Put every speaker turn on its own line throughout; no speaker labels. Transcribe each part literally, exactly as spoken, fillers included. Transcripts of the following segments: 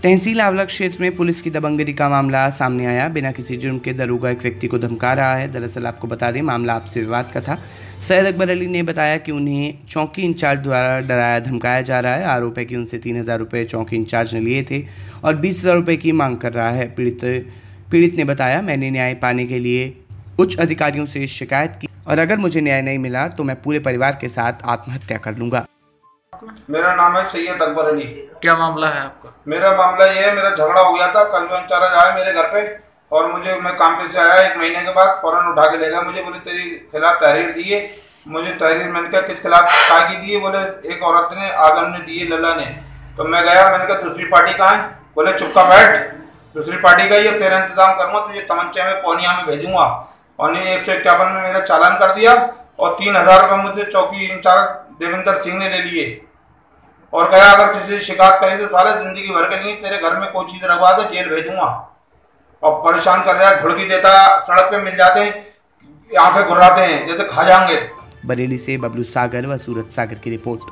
तहसील आंवला क्षेत्र में पुलिस की दबंगगिरी का मामला सामने आया। बिना किसी जुर्म के दरोगा एक व्यक्ति को धमका रहा है। दरअसल आपको बता दें, मामला आपसी विवाद का था। सैयद अकबर अली ने बताया कि उन्हें चौकी इंचार्ज द्वारा डराया धमकाया जा रहा है। आरोप है कि उनसे तीन हज़ार रुपये चौकी इंचार्ज ने लिए थे और बीस हज़ार रुपये की मांग कर रहा है। पीड़ित पीड़ित ने बताया, मैंने न्याय पाने के लिए उच्च अधिकारियों से शिकायत की और अगर मुझे न्याय नहीं मिला तो मैं पूरे परिवार के साथ आत्महत्या कर लूँगा।
मेरा नाम है सैयद अकबर अली।
क्या मामला है आपका?
मेरा मामला ये है, मेरा झगड़ा हो गया था। कस्बा इंचार्ज आया मेरे घर पे और मुझे, मैं काम पे से आया एक महीने के बाद फौरन उठा के ले गया। मुझे बोले तेरे खिलाफ तहरीर दिए। मुझे तहरीर, मैंने कहा किस खिलाफ काय की दिए? बोले एक औरत ने, आजम ने दिए, लल्ला ने। तो मैं गया, मैंने कहा दूसरी पार्टी कहाँ है? बोले चुपका बैठ, दूसरी पार्टी का ही है, तेरा इंतजाम करूँगा, तुझे तमंचे में पौनिया में भेजूंगा। पौनी एक सौ इक्यावन में मेरा चालान कर दिया और तीन हजार रुपये मुझे चौकी इंचार्ज देवेंद्र सिंह ने ले लिए और कहा अगर किसी से शिकायत करी तो सारे जिंदगी भर के लिए तेरे घर में कोई चीज रखवा के जेल भेजूंगा। और परेशान कर रहा है, घुड़की देता, सड़क पे मिल जाते हैं, आंखें घुराते हैं जैसे खा जाएंगे।
बरेली से बबलू सागर व सूरज सागर की रिपोर्ट।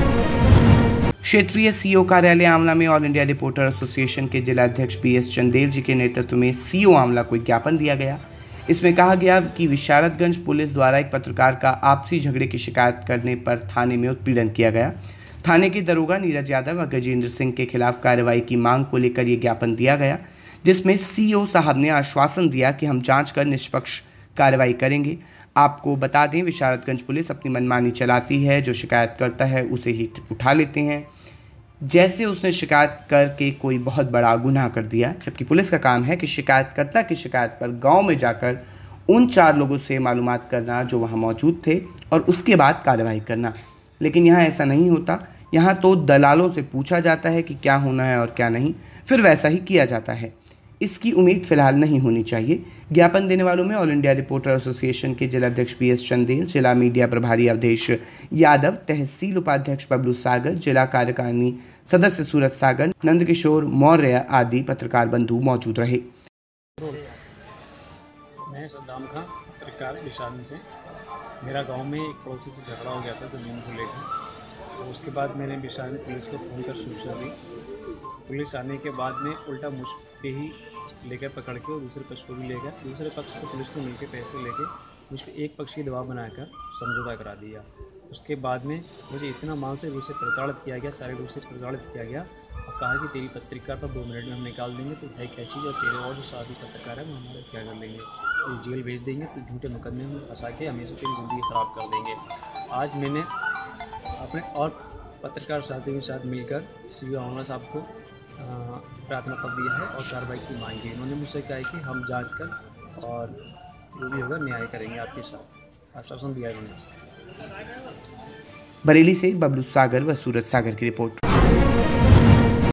क्षेत्रीय सीओ कार्यालय आंवला में ऑल इंडिया रिपोर्टर एसोसिएशन के जिला अध्यक्ष बी एस चंदेल जी के नेतृत्व में सीओ आंवला को ज्ञापन दिया गया। इसमें कहा गया कि विशारदगंज पुलिस द्वारा एक पत्रकार का आपसी झगड़े की शिकायत करने पर थाने में उत्पीड़न किया गया। थाने के दरोगा नीरज यादव व गजेंद्र सिंह के खिलाफ कार्रवाई की मांग को लेकर यह ज्ञापन दिया गया, जिसमें सीओ साहब ने आश्वासन दिया कि हम जांच कर निष्पक्ष कार्रवाई करेंगे। आपको बता दें, विशारदगंज पुलिस अपनी मनमानी चलाती है, जो शिकायत करता है उसे ही उठा लेते हैं, जैसे उसने शिकायत करके कोई बहुत बड़ा गुनाह कर दिया। जबकि पुलिस का काम है कि शिकायतकर्ता की शिकायत पर गांव में जाकर उन चार लोगों से मालूमात करना जो वहां मौजूद थे और उसके बाद कार्रवाई करना। लेकिन यहाँ ऐसा नहीं होता। यहाँ तो दलालों से पूछा जाता है कि क्या होना है और क्या नहीं, फिर वैसा ही किया जाता है। इसकी उम्मीद फिलहाल नहीं होनी चाहिए। ज्ञापन देने वालों में ऑल इंडिया रिपोर्टर एसोसिएशन के जिला अध्यक्ष बी एस चंदेल, जिला मीडिया प्रभारी अवधेश यादव, तहसील उपाध्यक्ष बबलू सागर, जिला कार्यकारिणी सदस्य सूरज सागर, नंदकिशोर मौर्य आदि पत्रकार बंधु मौजूद रहे।
मैं सद्दाम खां, पत्रकार विशाल से। मेरा गांव में एक पड़ोसी से झगड़ा हो गया था ज़मीन को लेकर। तो उसके बाद मैंने विशाल पुलिस को फ़ोन कर सूचना दी। पुलिस आने के बाद में उल्टा मुझ पे ही लेकर पकड़ के और दूसरे पक्ष को भी लेकर, दूसरे पक्ष से पुलिस को मिलकर पैसे लेके मुझ पर एक पक्ष की दबाव बनाकर समझौता करा दिया। उसके बाद में मुझे इतना मानसिक रूप से प्रताड़ित किया गया, शारीरिक रूप से प्रताड़ित किया गया और कहा कि तेरी पत्रिका पर दो मिनट में हम निकाल देंगे, तो है क्या चीज़, और तेरे और जो साथी पत्रकार है वो हमारे क्या कर लेंगे, तो जेल भेज देंगे, तो झूठे मुकदमे में फंसा के हमेशा तेरी ज़िंदगी ख़राब कर देंगे। आज मैंने अपने और पत्रकार साथियों के साथ मिलकर सी ओ आंवला साहब को प्रार्थना पत्र दिया है और कार्रवाई की मांग की। उन्होंने मुझसे कहा है कि हम जांच कर और जो भी होगा न्याय करेंगे, आपके साथ आश्वासन दिया है उन्होंने।
बरेली से बबलू सागर व सूरज सागर की रिपोर्ट।